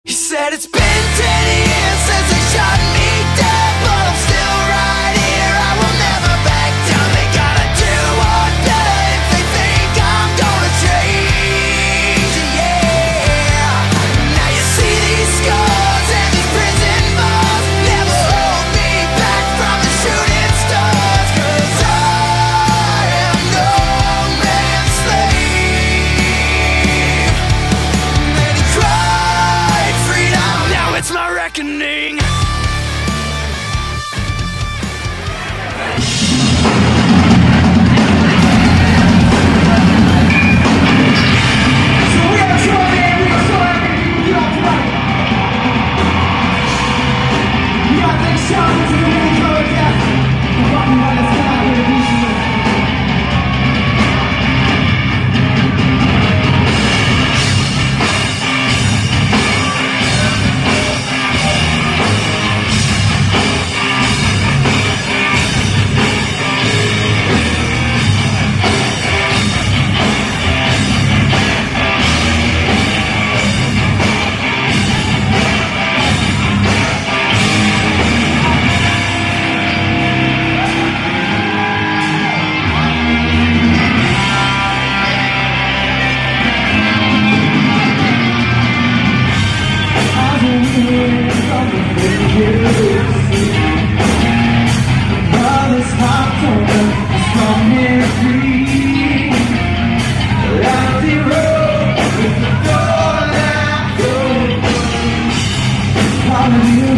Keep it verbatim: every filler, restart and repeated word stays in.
He said it's been ten years since they shot me dead, but I'm still right here, I will never back down. They gotta do or die if they think I'm gonna change, yeah. Now you see these scars and these prison bars never hold me back from the shooting stars, 'cause I am no man's slave. And he cried freedom, now it's my reckoning. Hallelujah.